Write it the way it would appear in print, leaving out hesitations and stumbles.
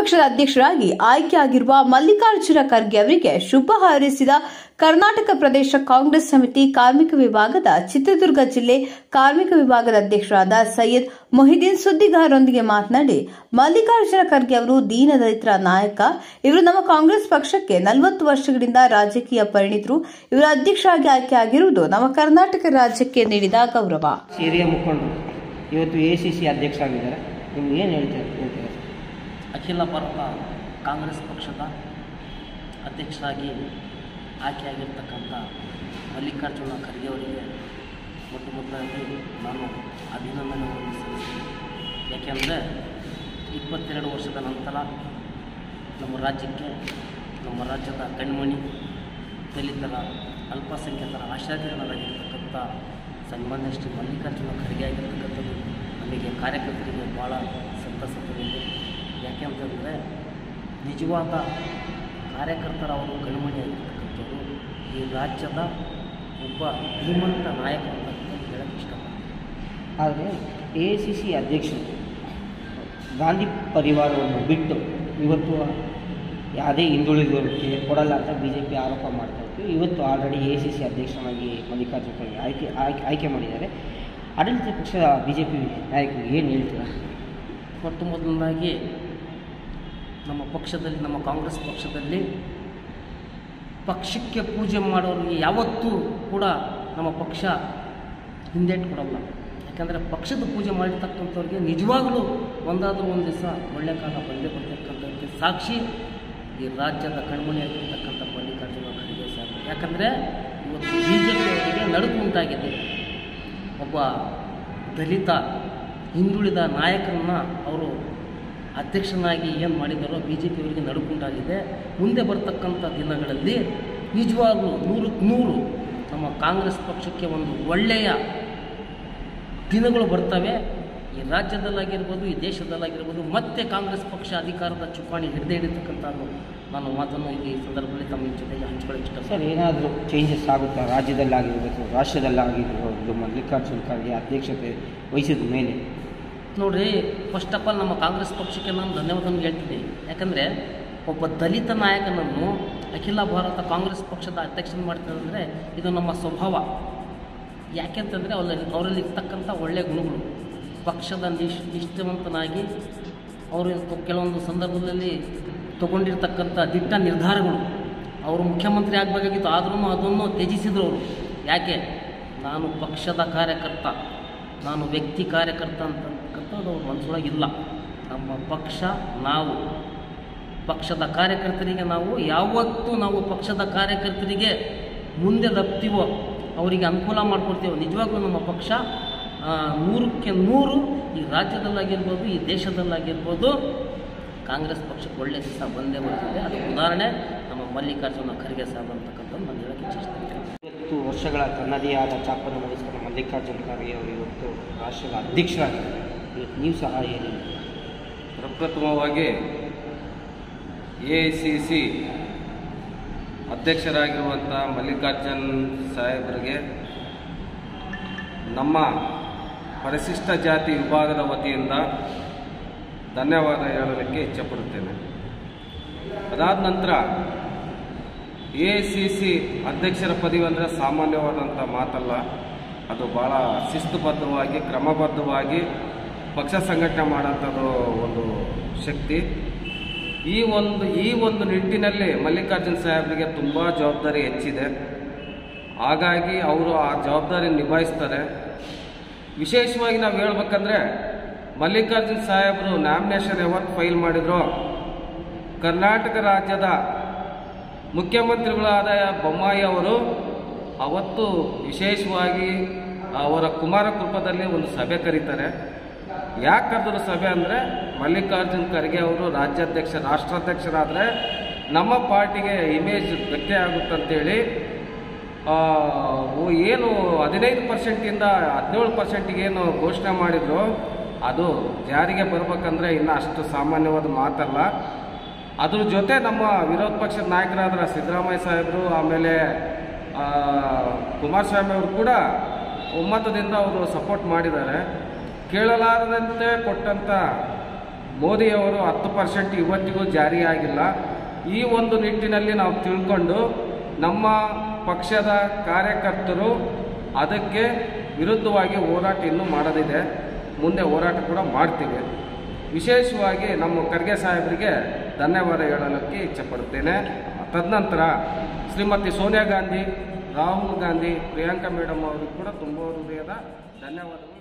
ಪಕ್ಷದ ಅಧ್ಯಕ್ಷರಾಗಿ ಆಯ್ಕೆಯಾಗಿರುವ ಮಲ್ಲಿಕಾರ್ಜುನ ಖರ್ಗೆ ಅವರಿಗೆ ಶುಭ ಹಾರೈಸಿದ ಕರ್ನಾಟಕ ಪ್ರದೇಶ ಕಾಂಗ್ರೆಸ್ ಸಮಿತಿ ಕಾರ್ಮಿಕ ವಿಭಾಗದ ಚಿತ್ರದುರ್ಗ ಜಿಲ್ಲೆ ಕಾರ್ಮಿಕ ವಿಭಾಗದ ಅಧ್ಯಕ್ಷರಾದ ಸೈಯದ್ ಮೊಹಿದ್ದೀನ್ ಸುದ್ದಿಗಾರರೊಂದಿಗೆ ಮಾತನಾಡಿ, ಮಲ್ಲಿಕಾರ್ಜುನ ಖರ್ಗೆ ಅವರು ದೀನದಲಿತರ ನಾಯಕ. ಇವರು ನಮ್ಮ ಕಾಂಗ್ರೆಸ್ ಪಕ್ಷಕ್ಕೆ 40 ವರ್ಷಗಳಿಂದ ರಾಜಕೀಯ ಪರಿಣಿತರು. ಇವರ ಅಧ್ಯಕ್ಷರಾಗಿ ಆಯ್ಕೆಯಾಗಿರುವುದು ನಮ್ಮ ಕರ್ನಾಟಕ ರಾಜ್ಯಕ್ಕೆ ನೀಡಿದ ಗೌರವ. ಹಿರಿಯ ಮುಖಂಡರು ಇವತ್ತು ಎಸಿಸಿ ಅಧ್ಯಕ್ಷರಾಗಿದ್ದಾರೆ. ನೀವು ಏನು ಹೇಳ್ತೀರಾ? ಅಖಿಲ ಭಾರತ ಕಾಂಗ್ರೆಸ್ ಪಕ್ಷದ ಅಧ್ಯಕ್ಷರಾಗಿ ಆಯ್ಕೆಯಾಗಿರ್ತಕ್ಕಂಥ ಮಲ್ಲಿಕಾರ್ಜುನ ಖರ್ಗೆ ಅವರಿಗೆ ಮೊದಲಾಗಿ ನಾನು ಅಭಿನಂದನೆಗಳನ್ನು ಸಲ್ಲಿಸ್ತೀನಿ. ಯಾಕೆಂದರೆ 22 ವರ್ಷದ ನಂತರ ನಮ್ಮ ರಾಜ್ಯಕ್ಕೆ, ನಮ್ಮ ರಾಜ್ಯದ ಕಣ್ಮಣಿ, ದಲಿತರ, ಅಲ್ಪಸಂಖ್ಯಾತರ ಆಶಾಕಿರಣರಾಗಿರ್ತಕ್ಕಂಥ ಸನ್ಮಾನ್ಯ ಶ್ರೀ ಮಲ್ಲಿಕಾರ್ಜುನ ಖರ್ಗೆ ಆಗಿರ್ತಕ್ಕಂಥದ್ದು ನಮಗೆ ಕಾರ್ಯಕರ್ತರಿಗೆ ಭಾಳ ಸಂತಸ ತಂದಿದೆ. ಯಾಕೆಂತಂದರೆ ನಿಜವಾದ ಕಾರ್ಯಕರ್ತರ ಅವರು ಕಣ್ಮಣಿಯಾಗಿರ್ತಕ್ಕಂಥವ್ರು ಈ ರಾಜ್ಯದ ಒಬ್ಬ ಧೀಮಂತ ನಾಯಕ ಅಂತ ಹೇಳಕ್ಕೆ ಇಷ್ಟಪಡ್ತೀನಿ. ಆದರೆ ಎಸಿಸಿ ಅಧ್ಯಕ್ಷರು ಗಾಂಧಿ ಪರಿವಾರವನ್ನು ಬಿಟ್ಟು ಇವತ್ತು ಯಾವುದೇ ಹಿಂದುಳಿದವರಿಗೆ ಕೊಡಲ್ಲ ಅಂತ BJP ಆರೋಪ ಮಾಡ್ತಾ ಇತ್ತು. ಇವತ್ತು ಆಲ್ರೆಡಿ ಎಸಿಸಿ ಅಧ್ಯಕ್ಷರಾಗಿ ಮಲ್ಲಿಕಾರ್ಜುನ ಖರ್ಗೆ ಆಯ್ಕೆ ಮಾಡಿದ್ದಾರೆ. ಆಡಳಿತ ಪಕ್ಷದ BJP ನಾಯಕರು ಏನು ಹೇಳ್ತೀರಾ? ಮೊಟ್ಟ ಮೊದಲನಾಗಿ ನಮ್ಮ ಪಕ್ಷದಲ್ಲಿ, ನಮ್ಮ ಕಾಂಗ್ರೆಸ್ ಪಕ್ಷದಲ್ಲಿ ಪಕ್ಷಕ್ಕೆ ಪೂಜೆ ಮಾಡೋರಿಗೆ ಯಾವತ್ತೂ ಕೂಡ ನಮ್ಮ ಪಕ್ಷ ಹಿಂದೇಟು ಕೊಡಲ್ಲ. ಯಾಕಂದರೆ ಪಕ್ಷದ ಪೂಜೆ ಮಾಡಿರ್ತಕ್ಕಂಥವ್ರಿಗೆ ನಿಜವಾಗಲೂ ಒಂದಾದರೂ ಒಂದು ದಿವಸ ಒಳ್ಳೆ ಕಾಲ ಬಂದೇ ಬರ್ತಕ್ಕಂಥದ್ದು ಸಾಕ್ಷಿ ಈ ರಾಜ್ಯದ ಕಣ್ಮಣಿಯಾಗಿರ್ತಕ್ಕಂಥ ಮಲ್ಲಿಕಾರ್ಜುನ ಖರ್ಗೆ ಸಾಕು. ಯಾಕಂದರೆ ಇವತ್ತು BJP ಅವರಿಗೆ ನಡುಕು ಉಂಟಾಗಿದೆ. ಒಬ್ಬ ದಲಿತ ಹಿಂದುಳಿದ ನಾಯಕರನ್ನು ಅವರು ಅಧ್ಯಕ್ಷನಾಗಿ ಏನು ಮಾಡಿದಾರೋ BJP ಅವರಿಗೆ ನಡುಕುಂಟಾಗಿದೆ. ಮುಂದೆ ಬರ್ತಕ್ಕಂಥ ದಿನಗಳಲ್ಲಿ ನಿಜವಾಗ್ಲೂ 100ಕ್ಕೆ 100 ನಮ್ಮ ಕಾಂಗ್ರೆಸ್ ಪಕ್ಷಕ್ಕೆ ಒಂದು ಒಳ್ಳೆಯ ದಿನಗಳು ಬರ್ತವೆ. ಈ ರಾಜ್ಯದಲ್ಲಾಗಿರ್ಬೋದು, ಈ ದೇಶದಲ್ಲಾಗಿರ್ಬೋದು, ಮತ್ತೆ ಕಾಂಗ್ರೆಸ್ ಪಕ್ಷ ಅಧಿಕಾರದ ಚುಕ್ಕಾಣಿ ಹಿಡಿದಿರ್ತಕ್ಕಂಥ ನಾನು ಮಾತನ್ನು ಈ ಸಂದರ್ಭದಲ್ಲಿ ತಮ್ಮ ಜೊತೆಗೆ ಹಂಚ್ಕೊಳ್ಳೋಕೆ ಇಷ್ಟ. ಸರ್, ಏನಾದರೂ ಚೇಂಜಸ್ ಆಗುತ್ತಾ ರಾಜ್ಯದಲ್ಲಾಗಿರ್ಬೋದು, ರಾಷ್ಟ್ರದಲ್ಲಾಗಿರ್ಬೋದು? ಮಲ್ಲಿಕಾರ್ಜುನ ಖರ್ಗೆ ಅಧ್ಯಕ್ಷತೆ ವಹಿಸಿದ ಮೇಲೆ ನೋಡಿರಿ, ಫಸ್ಟ್ ಆಫ್ ಆಲ್ ನಮ್ಮ ಕಾಂಗ್ರೆಸ್ ಪಕ್ಷಕ್ಕೆ ನಾನು ಧನ್ಯವಾದವನ್ನು ಹೇಳ್ತೀನಿ. ಯಾಕಂದರೆ ಒಬ್ಬ ದಲಿತ ನಾಯಕನನ್ನು ಅಖಿಲ ಭಾರತ ಕಾಂಗ್ರೆಸ್ ಪಕ್ಷದ ಅಧ್ಯಕ್ಷನ ಮಾಡ್ತಾರೆ ಅಂದರೆ ಇದು ನಮ್ಮ ಸ್ವಭಾವ. ಯಾಕೆಂತಂದರೆ ಅವರಲ್ಲಿ ಇರ್ತಕ್ಕಂಥ ಒಳ್ಳೆಯ ಗುಣಗಳು, ಪಕ್ಷದ ನಿಷ್ಠಾವಂತನಾಗಿ ಅವರು ಕೆಲವೊಂದು ಸಂದರ್ಭದಲ್ಲಿ ತಗೊಂಡಿರ್ತಕ್ಕಂಥ ದಿಟ್ಟ ನಿರ್ಧಾರಗಳು. ಅವರು ಮುಖ್ಯಮಂತ್ರಿ ಆಗಬೇಕಾಗಿತ್ತು, ಆದ್ರೂ ಅದನ್ನು ತ್ಯಜಿಸಿದ್ರು ಅವರು. ಯಾಕೆ? ನಾನು ಪಕ್ಷದ ಕಾರ್ಯಕರ್ತ, ನಾನು ವ್ಯಕ್ತಿ ಕಾರ್ಯಕರ್ತ ಅಂತಕ್ಕಂಥದ್ದು ಅವ್ರ ಮನಸ್ಸೊಳಗಿಲ್ಲ. ನಮ್ಮ ಪಕ್ಷ, ನಾವು ಪಕ್ಷದ ಕಾರ್ಯಕರ್ತರಿಗೆ ಯಾವತ್ತೂ ನಾವು ಪಕ್ಷದ ಕಾರ್ಯಕರ್ತರಿಗೆ ಮುಂದೆ ತಪ್ತೀವೋ ಅವರಿಗೆ ಅನುಕೂಲ ಮಾಡಿಕೊಡ್ತೀವೋ. ನಿಜವಾಗ್ಲೂ ನಮ್ಮ ಪಕ್ಷ 100ಕ್ಕೆ 100 ಈ ರಾಜ್ಯದಲ್ಲಾಗಿರ್ಬೋದು, ಈ ದೇಶದಲ್ಲಾಗಿರ್ಬೋದು ಕಾಂಗ್ರೆಸ್ ಪಕ್ಷಕ್ಕೆ ಒಳ್ಳೆಯ ದಿವಸ ಬಂದೇ ಬರ್ತಿದೆ. ಅದಕ್ಕೆ ಉದಾಹರಣೆ ನಮ್ಮ ಮಲ್ಲಿಕಾರ್ಜುನ ಖರ್ಗೆ ಸಾಹೇಬ್ ಅಂತಕ್ಕಂಥದ್ದು ನಾನು ಹೇಳೋಕ್ಕೆ ಇಚ್ಛಿಸ್ತೇನೆ. 20 ವರ್ಷಗಳ ತನ್ನದೇ ಆದ ಛಾಪನ್ನು ಮೂಡಿಸಿದ ಮಲ್ಲಿಕಾರ್ಜುನ ಖರ್ಗೆ ಅವರು ಇವತ್ತು ರಾಷ್ಟ್ರದ ಅಧ್ಯಕ್ಷರಾಗಿದ್ದಾರೆ. ಇವತ್ತು ನೀವು ಸಹ ಏನು? ಪ್ರಪ್ರಥಮವಾಗಿ AICC ಅಧ್ಯಕ್ಷರಾಗಿರುವಂಥ ಮಲ್ಲಿಕಾರ್ಜುನ್ ಸಾಹೇಬರಿಗೆ ನಮ್ಮ ಪರಿಶಿಷ್ಟ ಜಾತಿ ವಿಭಾಗದ ವತಿಯಿಂದ ಧನ್ಯವಾದ ಹೇಳಲಿಕ್ಕೆ ಇಚ್ಛೆಪಡುತ್ತೇನೆ. ಅದಾದ ನಂತರ AICC ಅಧ್ಯಕ್ಷರ ಪದವಿ ಅಂದರೆ ಸಾಮಾನ್ಯವಾದಂಥ ಮಾತಲ್ಲ. ಅದು ಭಾಳ ಶಿಸ್ತುಬದ್ಧವಾಗಿ, ಕ್ರಮಬದ್ಧವಾಗಿ ಪಕ್ಷ ಸಂಘಟನೆ ಮಾಡೋಂಥದ್ದು ಒಂದು ಶಕ್ತಿ. ಈ ಒಂದು ನಿಟ್ಟಿನಲ್ಲಿ ಮಲ್ಲಿಕಾರ್ಜುನ್ ಸಾಹೇಬರಿಗೆ ತುಂಬ ಜವಾಬ್ದಾರಿ ಹೆಚ್ಚಿದೆ. ಹಾಗಾಗಿ ಅವರು ಆ ಜವಾಬ್ದಾರಿ ನಿಭಾಯಿಸ್ತಾರೆ. ವಿಶೇಷವಾಗಿ ನಾವು ಹೇಳ್ಬೇಕಂದ್ರೆ ಮಲ್ಲಿಕಾರ್ಜುನ್ ಸಾಹೇಬರು ನಾಮಿನೇಷನ್ ಯಾವತ್ತು ಫೈಲ್ ಮಾಡಿದ್ರು, ಕರ್ನಾಟಕ ರಾಜ್ಯದ ಮುಖ್ಯಮಂತ್ರಿಗಳಾದ ಬೊಮ್ಮಾಯಿ ಅವರು ಅವತ್ತು ವಿಶೇಷವಾಗಿ ಅವರ ಕುಮಾರಕೃಪದಲ್ಲಿ ಒಂದು ಸಭೆ ಕರೀತಾರೆ. ಯಾಕೆ ಕರೆದ್ರು ಸಭೆ ಅಂದರೆ ಮಲ್ಲಿಕಾರ್ಜುನ್ ಖರ್ಗೆ ಅವರು ರಾಷ್ಟ್ರಾಧ್ಯಕ್ಷರಾದರೆ ನಮ್ಮ ಪಾರ್ಟಿಗೆ ಇಮೇಜ್ ಧಕ್ಕೆ ಆಗುತ್ತಂತೇಳಿ ಏನು 15%ಇಂದ 17%ಗೆ ಏನು ಘೋಷಣೆ ಮಾಡಿದ್ರು ಅದು ಜಾರಿಗೆ ಬರಬೇಕಂದ್ರೆ ಇನ್ನೂ ಅಷ್ಟು ಸಾಮಾನ್ಯವಾದ ಮಾತಲ್ಲ. ಅದ್ರ ಜೊತೆ ನಮ್ಮ ವಿರೋಧ ಪಕ್ಷದ ನಾಯಕರಾದ ಸಿದ್ದರಾಮಯ್ಯ ಸಾಹೇಬರು, ಆಮೇಲೆ ಕುಮಾರಸ್ವಾಮಿ ಅವರು ಕೂಡ ಒಮ್ಮತದಿಂದ ಅವರು ಸಪೋರ್ಟ್ ಮಾಡಿದ್ದಾರೆ. ಕೇಳಲಾರದಂತೆ ಕೊಟ್ಟಂಥ ಮೋದಿಯವರು 10% ಇವತ್ತಿಗೂ ಜಾರಿಯಾಗಿಲ್ಲ. ಈ ಒಂದು ನಿಟ್ಟಿನಲ್ಲಿ ನಾವು ತಿಳ್ಕೊಂಡು ನಮ್ಮ ಪಕ್ಷದ ಕಾರ್ಯಕರ್ತರು ಅದಕ್ಕೆ ವಿರುದ್ಧವಾಗಿ ಹೋರಾಟ ಇನ್ನೂ ಮಾಡೋದಿದೆ. ಮುಂದೆ ಹೋರಾಟ ಕೂಡ ಮಾಡ್ತೀವಿ. ವಿಶೇಷವಾಗಿ ನಮ್ಮ ಖರ್ಗೆ ಸಾಹೇಬರಿಗೆ ಧನ್ಯವಾದ ಹೇಳಲಿಕ್ಕೆ ಇಚ್ಛೆಪಡ್ತೇನೆ. ತದನಂತರ ಶ್ರೀಮತಿ ಸೋನಿಯಾ ಗಾಂಧಿ, ರಾಹುಲ್ ಗಾಂಧಿ, ಪ್ರಿಯಾಂಕಾ ಮೇಡಮ್ ಅವರಿಗೂ ಕೂಡ ತುಂಬ ಹೃದಯದ ಧನ್ಯವಾದಗಳು.